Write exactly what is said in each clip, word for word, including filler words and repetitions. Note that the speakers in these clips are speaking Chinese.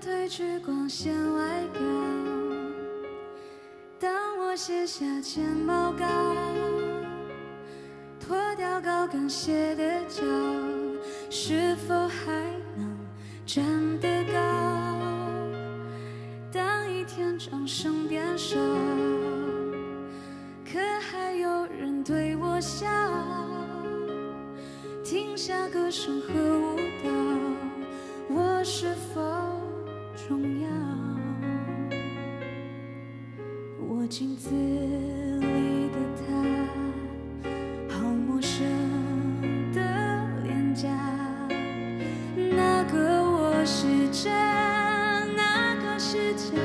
褪去光线外表，当我写下简报稿，脱掉高跟鞋的脚，是否还能站得高？当一天掌声变少，可还有人对我笑，停下歌声和舞蹈，我是否重要？我镜子里的他，好陌生的脸颊，那个我是真，那个是假。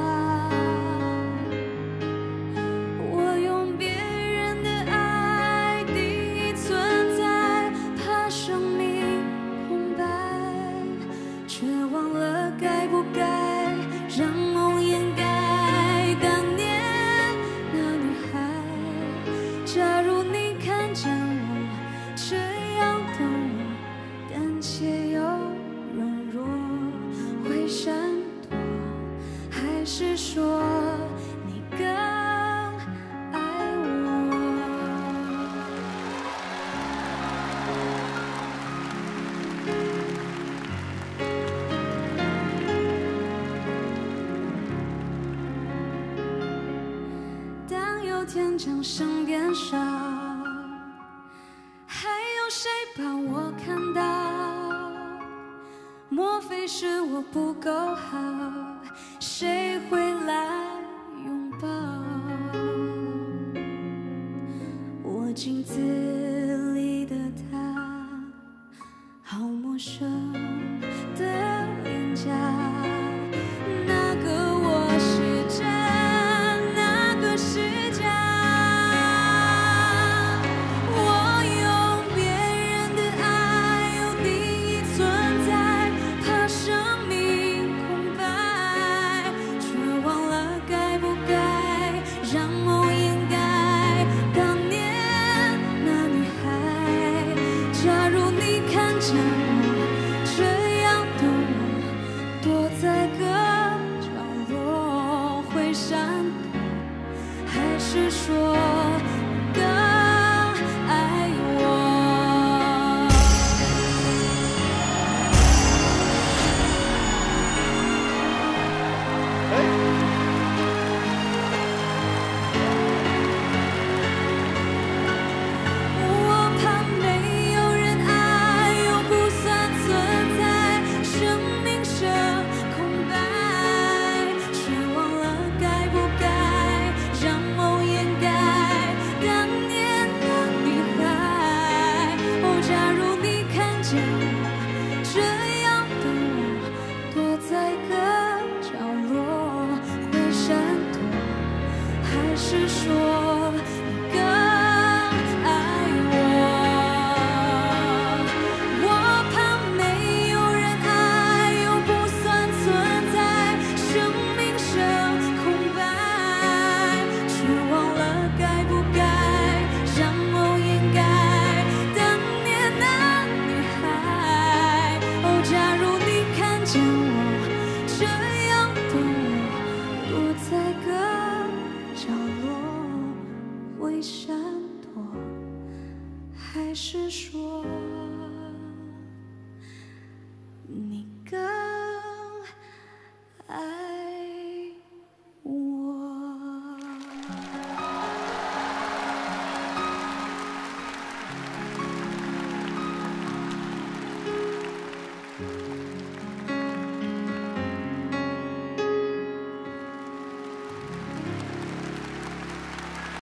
我用别人的爱定义存在，怕生命空白，却忘了该不该让梦掩盖当年那女孩。假如你看见我这样的我，胆怯又软弱，会闪躲，还是说你更爱我？当有天掌声变少，还有谁把我看到？莫非是我不够好？谁会来拥抱？我镜子里的他，好陌生的脸颊，那个我是真，那个是假。我用别人的爱有定义存在，怕生命空白，却忘了该不该让梦掩盖当年那女孩。假如你看见我这样的我，躲在个角落，会闪躲，还是说你更爱我？我怕没有人爱，又不算存在，生命剩空白，却忘了该不该让梦掩盖当年的女孩。哦，假如你看见我这样的我，躲在个角落，会闪躲，还是说你更爱我？我怕没有人爱，又不算存在，生命剩空白，却忘了该不该让梦掩盖当年那女孩。哦，假如你看见我这样的我，躲在个角落，会闪躲，还是说